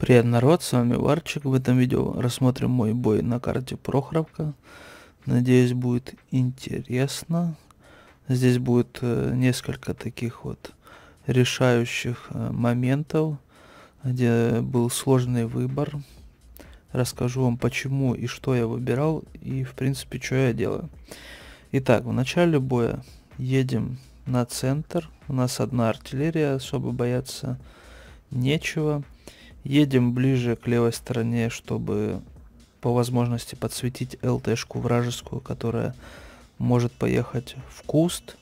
Привет, народ, с вами Варчик. В этом видео рассмотрим мой бой на карте Прохоровка. Надеюсь, будет интересно. Здесь будет несколько таких вот решающих моментов, где был сложный выбор. Расскажу вам, почему и что я выбирал, и в принципе, что я делаю. Итак, в начале боя едем на центр. У нас одна артиллерия, особо бояться нечего. Едем ближе к левой стороне, чтобы по возможности подсветить ЛТшку вражескую, которая может поехать в куст.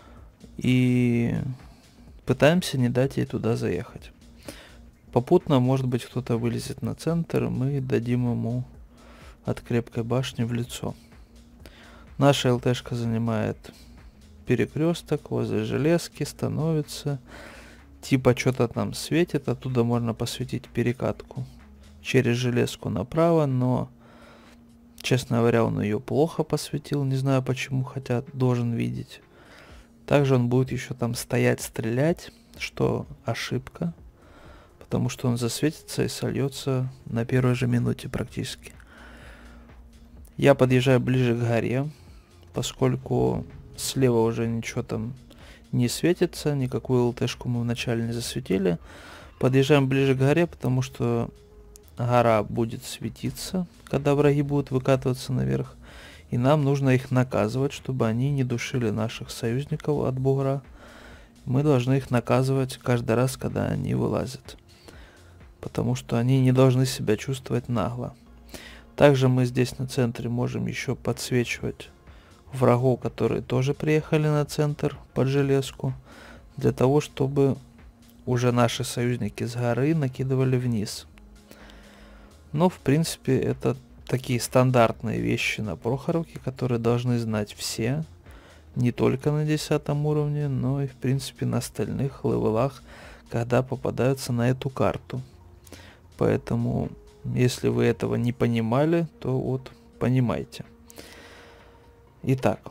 И пытаемся не дать ей туда заехать. Попутно, может быть, кто-то вылезет на центр, и мы дадим ему от крепкой башни в лицо. Наша ЛТшка занимает перекресток возле железки, становится. Типа что-то там светит, оттуда можно посветить перекатку через железку направо, но, честно говоря, он ее плохо посветил, не знаю почему, хотя должен видеть. Также он будет еще там стоять, стрелять, что ошибка, потому что он засветится и сольется на первой же минуте практически. Я подъезжаю ближе к горе, поскольку слева уже ничего там не светится, никакую ЛТшку мы вначале не засветили. Подъезжаем ближе к горе, потому что гора будет светиться, когда враги будут выкатываться наверх. И нам нужно их наказывать, чтобы они не душили наших союзников от бугра. Мы должны их наказывать каждый раз, когда они вылазят. Потому что они не должны себя чувствовать нагло. Также мы здесь на центре можем еще подсвечивать врагов, которые тоже приехали на центр под железку, для того, чтобы уже наши союзники с горы накидывали вниз. Но в принципе это такие стандартные вещи на Прохоровке, которые должны знать все, не только на 10 уровне, но и в принципе на остальных левелах, когда попадаются на эту карту. Поэтому, если вы этого не понимали, то вот понимайте. Итак,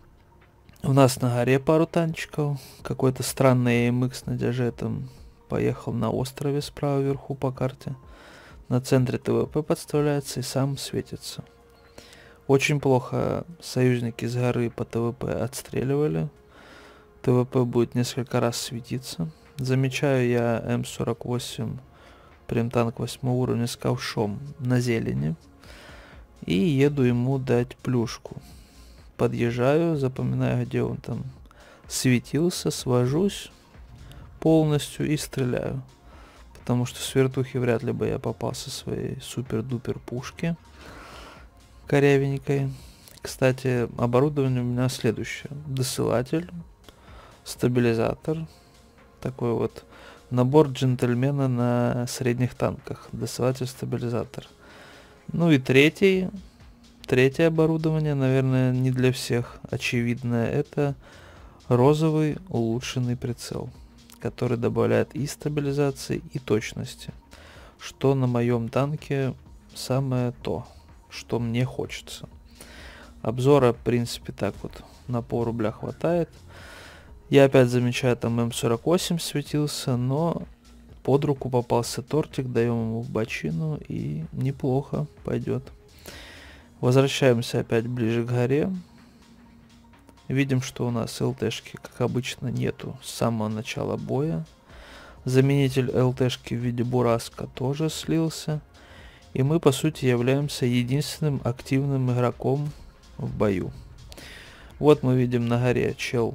у нас на горе пару танчиков. Какой-то странный AMX на Диажетом поехал на острове справа вверху по карте. На центре ТВП подставляется и сам светится. Очень плохо союзники с горы по ТВП отстреливали. ТВП будет несколько раз светиться. Замечаю я М48 примтанк 8 уровня с ковшом на зелени. И еду ему дать плюшку. Подъезжаю, запоминаю, где он там светился, свожусь полностью и стреляю. Потому что с вертухи вряд ли бы я попал со своей супер-дупер пушки корявенькой. Кстати, оборудование у меня следующее. Досылатель, стабилизатор. Такой вот набор джентльмена на средних танках. Досылатель, стабилизатор. Ну и третье оборудование, наверное, не для всех очевидное, это розовый улучшенный прицел, который добавляет и стабилизации, и точности, что на моем танке самое то, что мне хочется. Обзора, в принципе, так вот на пол-рубля хватает. Я опять замечаю, там М48 светился, но под руку попался тортик, даем ему в бочину, и неплохо пойдет. Возвращаемся опять ближе к горе. Видим, что у нас ЛТшки, как обычно, нету с самого начала боя. Заменитель ЛТшки в виде Бураска тоже слился. И мы, по сути, являемся единственным активным игроком в бою. Вот мы видим на горе чел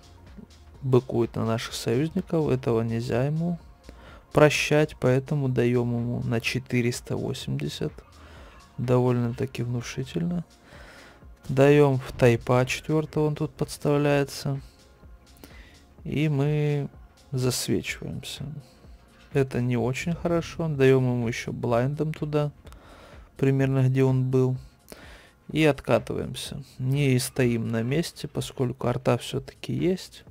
быкует на наших союзников. Этого нельзя ему прощать, поэтому даем ему на 480. Довольно-таки внушительно. Даем в тайпа 4, он тут подставляется. И мы засвечиваемся. Это не очень хорошо. Даем ему еще блайндом туда, примерно где он был. И откатываемся. Не стоим на месте, поскольку арта все-таки есть.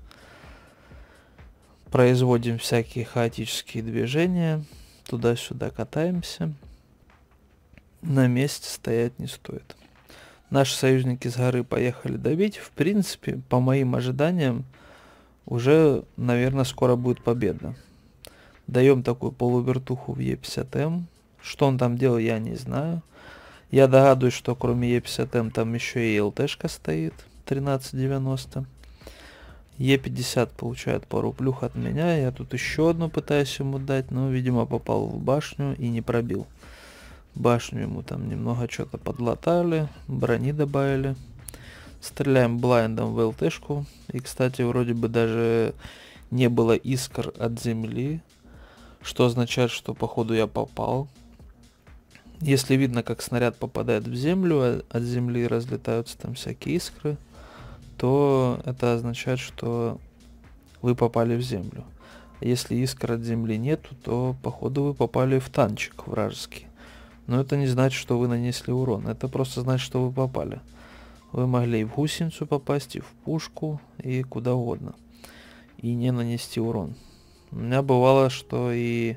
Производим всякие хаотические движения. Туда-сюда катаемся. На месте стоять не стоит. Наши союзники с горы поехали давить. В принципе, по моим ожиданиям, уже, наверное, скоро будет победа. Даем такую полувертуху в Е50М. Что он там делал, я не знаю. Я догадываюсь, что кроме Е50М там еще и ЛТшка стоит. 1390. Е50 получает пару плюх от меня. Я тут еще одну пытаюсь ему дать, но, видимо, попал в башню и не пробил. Башню ему там немного что-то подлатали, брони добавили. Стреляем блайндом в ЛТшку. И, кстати, вроде бы даже не было искр от земли, что означает, что походу я попал. Если видно, как снаряд попадает в землю, а от земли разлетаются там всякие искры, то это означает, что вы попали в землю. Если искр от земли нету, то походу вы попали в танчик вражеский. Но это не значит, что вы нанесли урон. Это просто значит, что вы попали. Вы могли и в гусеницу попасть, и в пушку, и куда угодно. И не нанести урон. У меня бывало, что и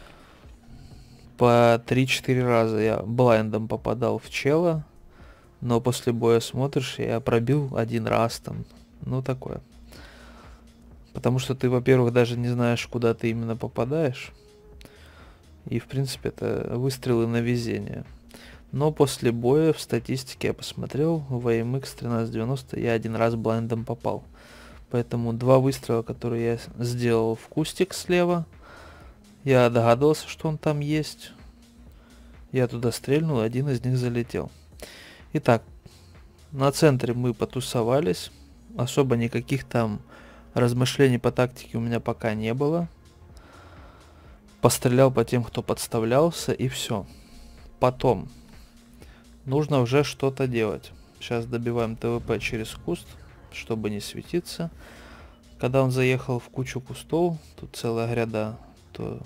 по 3-4 раза я блайндом попадал в чела, но после боя смотришь, я пробил один раз там. Ну, такое. Потому что ты, во-первых, даже не знаешь, куда ты именно попадаешь. И, в принципе, это выстрелы на везение. Но после боя в статистике я посмотрел, в AMX 1390 я один раз блайндом попал. Поэтому 2 выстрела, которые я сделал в кустик слева, я догадывался, что он там есть. Я туда стрельнул, один из них залетел. Итак, на центре мы потусовались. Особо никаких там размышлений по тактике у меня пока не было. Пострелял по тем, кто подставлялся, и все. Потом нужно уже что-то делать. Сейчас добиваем ТВП через куст, чтобы не светиться. Когда он заехал в кучу кустов, тут целая гряда, то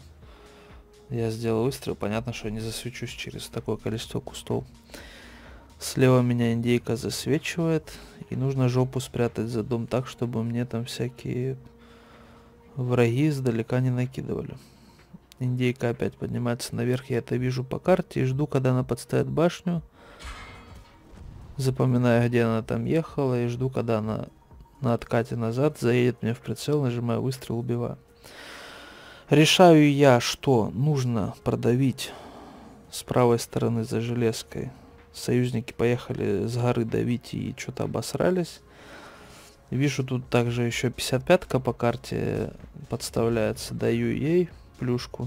я сделал выстрел. Понятно, что я не засвечусь через такое количество кустов. Слева меня индейка засвечивает, и нужно жопу спрятать за дом так, чтобы мне там всякие враги издалека не накидывали. Индейка опять поднимается наверх, я это вижу по карте и жду, когда она подставит башню. Запоминаю, где она там ехала, и жду, когда она на откате назад заедет мне в прицел, нажимаю выстрел, убиваю. Решаю я, что нужно продавить с правой стороны за железкой. Союзники поехали с горы давить и что-то обосрались. Вижу, тут также еще 55-ка по карте подставляется, даю ей плюшку.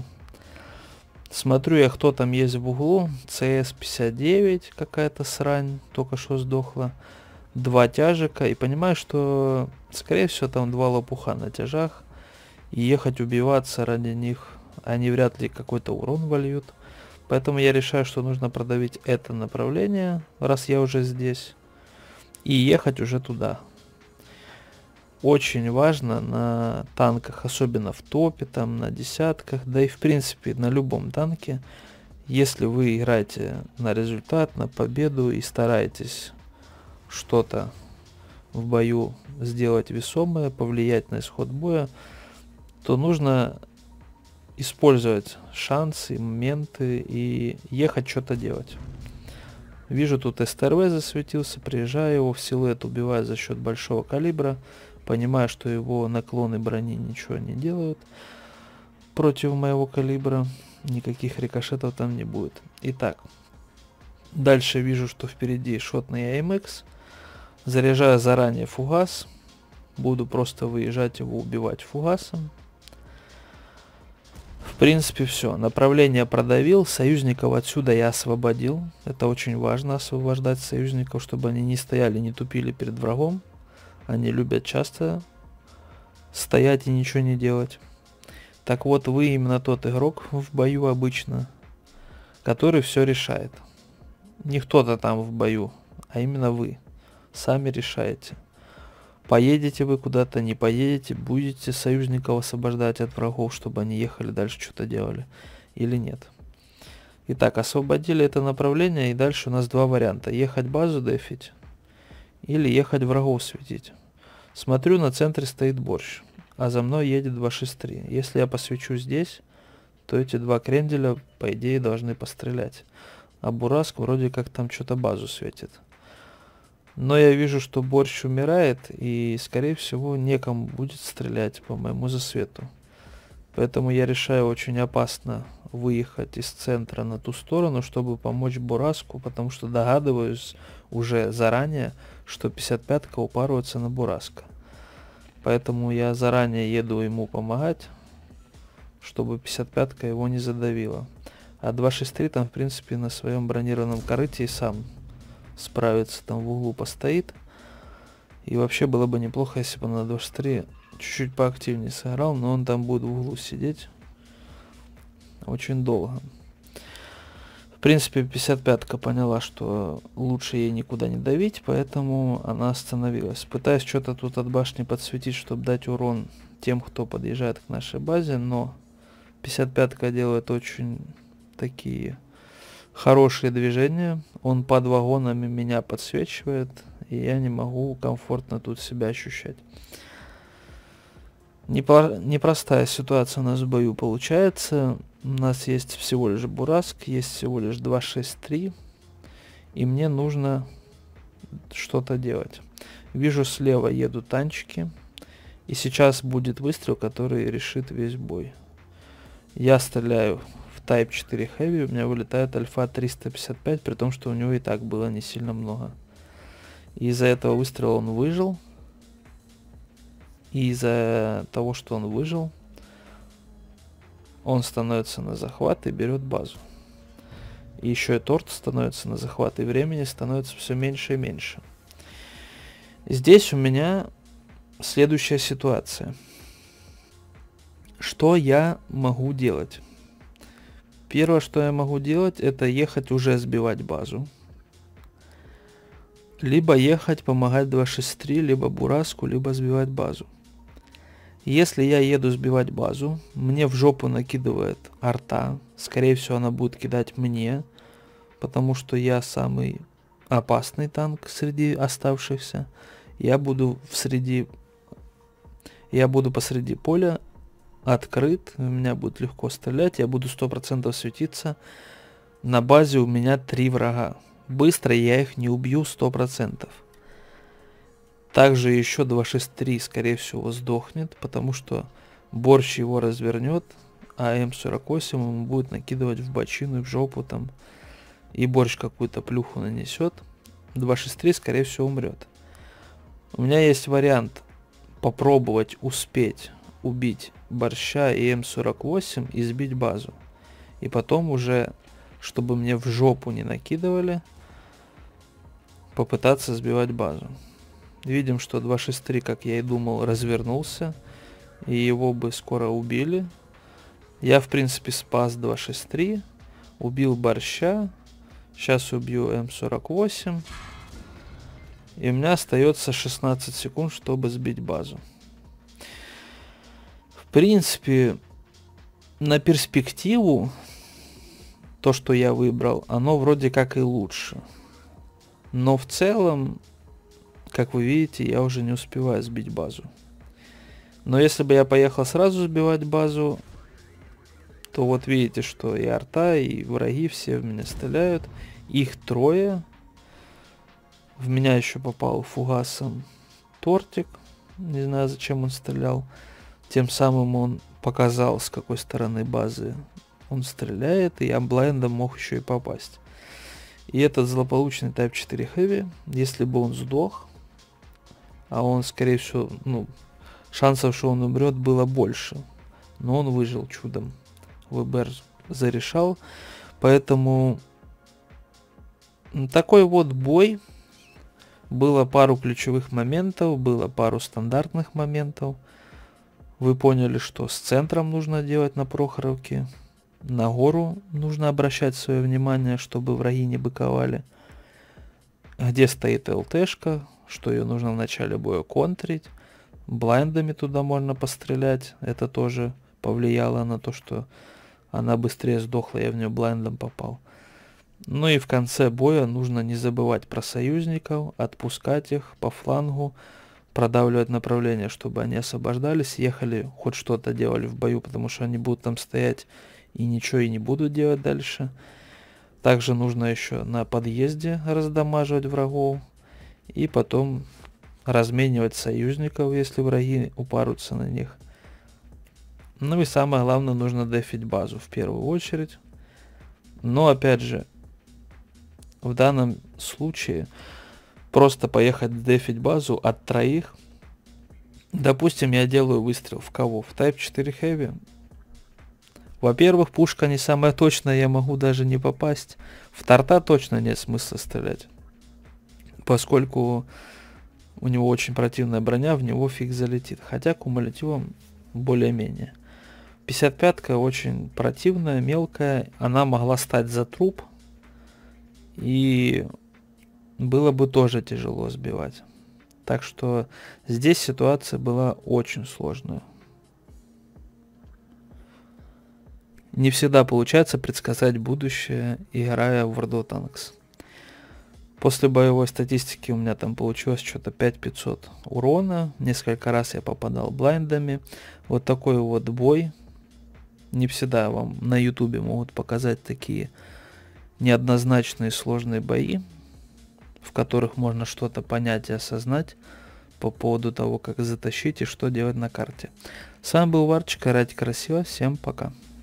Смотрю я, кто там есть в углу. CS-59 какая-то срань, только что сдохла. 2 тяжика. И понимаю, что, скорее всего, там 2 лопуха на тяжах. И ехать убиваться ради них, они вряд ли какой-то урон вольют. Поэтому я решаю, что нужно продавить это направление, раз я уже здесь. И ехать уже туда. Очень важно на танках, особенно в топе, там на десятках, да и в принципе на любом танке, если вы играете на результат, на победу и стараетесь что-то в бою сделать весомое, повлиять на исход боя, то нужно использовать шансы, моменты и ехать что-то делать. Вижу, тут СТРВ засветился, приезжаю его в силуэт, убиваю за счет большого калибра. Понимаю, что его наклоны брони ничего не делают против моего калибра. Никаких рикошетов там не будет. Итак, дальше вижу, что впереди шотный AMX. Заряжаю заранее фугас. Буду просто выезжать его, убивать фугасом. В принципе, все. Направление продавил. Союзников отсюда я освободил. Это очень важно, освобождать союзников, чтобы они не стояли, не тупили перед врагом. Они любят часто стоять и ничего не делать. Так вот, вы именно тот игрок в бою обычно, который все решает. Не кто-то там в бою, а именно вы. Сами решаете. Поедете вы куда-то, не поедете, будете союзников освобождать от врагов, чтобы они ехали дальше, что-то делали, или нет. Итак, освободили это направление, и дальше у нас 2 варианта. Ехать базу дефить, или ехать врагов светить. Смотрю, на центре стоит борщ, а за мной едет 263. Если я посвечу здесь, то эти 2 кренделя, по идее, должны пострелять. А Бураск вроде как там что-то базу светит. Но я вижу, что борщ умирает, и, скорее всего, некому будет стрелять по моему засвету. Поэтому я решаю очень опасно выехать из центра на ту сторону, чтобы помочь Бураску, потому что догадываюсь уже заранее, что 55-ка упарывается на Бураска. Поэтому я заранее еду ему помогать, чтобы 55-ка его не задавила. А 263 там, в принципе, на своем бронированном корыте и сам справится, там в углу постоит. И вообще было бы неплохо, если бы на 263 чуть-чуть поактивнее сыграл, но он там будет в углу сидеть очень долго. В принципе, 55-ка поняла, что лучше ей никуда не давить, поэтому она остановилась. Пытаюсь что-то тут от башни подсветить, чтобы дать урон тем, кто подъезжает к нашей базе, но 55-ка делает очень такие хорошие движения. Он под вагонами меня подсвечивает, и я не могу комфортно тут себя ощущать. Непростая ситуация у нас в бою получается. У нас есть всего лишь Бураск, есть всего лишь 263, и мне нужно что-то делать. Вижу, слева едут танчики, и сейчас будет выстрел, который решит весь бой. Я стреляю в Type 4 Heavy, у меня вылетает Альфа 355, при том, что у него и так было не сильно много. И из-за этого выстрела он выжил. И из-за того, что он выжил, он становится на захват и берет базу. И еще и торт становится на захват, и времени становится все меньше и меньше. Здесь у меня следующая ситуация. Что я могу делать? Первое, что я могу делать, это ехать уже сбивать базу. Либо ехать помогать 263, либо Бураску, либо сбивать базу. Если я еду сбивать базу, мне в жопу накидывает арта. Скорее всего, она будет кидать мне, потому что я самый опасный танк среди оставшихся. Я буду посреди поля, открыт, у меня будет легко стрелять, я буду 100% светиться. На базе у меня 3 врага. Быстро я их не убью 100%. Также еще 263, скорее всего, сдохнет, потому что борщ его развернет, а М48 ему будет накидывать в бочину и в жопу там, и борщ какую-то плюху нанесет. 263, скорее всего, умрет. У меня есть вариант попробовать успеть убить борща и М48 и сбить базу. И потом уже, чтобы мне в жопу не накидывали, попытаться сбивать базу. Видим, что 263, как я и думал, развернулся, и его бы скоро убили. Я, в принципе, спас 263, убил борща, сейчас убью М48, и у меня остается 16 секунд, чтобы сбить базу. В принципе, на перспективу, то, что я выбрал, оно вроде как и лучше. Но в целом, как вы видите, я уже не успеваю сбить базу. Но если бы я поехал сразу сбивать базу, то вот видите, что и арта, и враги все в меня стреляют. Их 3. В меня еще попал фугасом тортик. Не знаю, зачем он стрелял. Тем самым он показал, с какой стороны базы он стреляет. И я блайндом мог еще и попасть. И этот злополучный Type 4 Heavy, если бы он сдох, а он, скорее всего, шансов, что он умрет, было больше. Но он выжил чудом. ВБР зарешал. Поэтому такой вот бой. Было пару ключевых моментов, было пару стандартных моментов. Вы поняли, что с центром нужно делать на Прохоровке. На гору нужно обращать свое внимание, чтобы враги не быковали. Где стоит ЛТшка, что ее нужно в начале боя контрить. Блайндами туда можно пострелять. Это тоже повлияло на то, что она быстрее сдохла, я в нее блайндом попал. Ну и в конце боя нужно не забывать про союзников, отпускать их по флангу, продавливать направление, чтобы они освобождались, ехали, хоть что-то делали в бою, потому что они будут там стоять и ничего и не будут делать дальше. Также нужно еще на подъезде раздамаживать врагов и потом разменивать союзников, если враги упарутся на них. Ну и самое главное, нужно дефить базу в первую очередь. Но опять же, в данном случае просто поехать дефить базу от троих. Допустим, я делаю выстрел в кого? В Type 4 Heavy. Во-первых, пушка не самая точная, я могу даже не попасть. В торта точно нет смысла стрелять, поскольку у него очень противная броня, в него фиг залетит. Хотя кумулятивом более-менее. 55-ка очень противная, мелкая. Она могла стать за труп. И было бы тоже тяжело сбивать. Так что здесь ситуация была очень сложная. Не всегда получается предсказать будущее, играя в World of Tanks. После боевой статистики у меня там получилось что-то 5500 урона. Несколько раз я попадал блайндами. Вот такой вот бой. Не всегда вам на ютубе могут показать такие неоднозначные сложные бои, в которых можно что-то понять и осознать по поводу того, как затащить и что делать на карте. С вами был Варчик, играйте красиво, всем пока.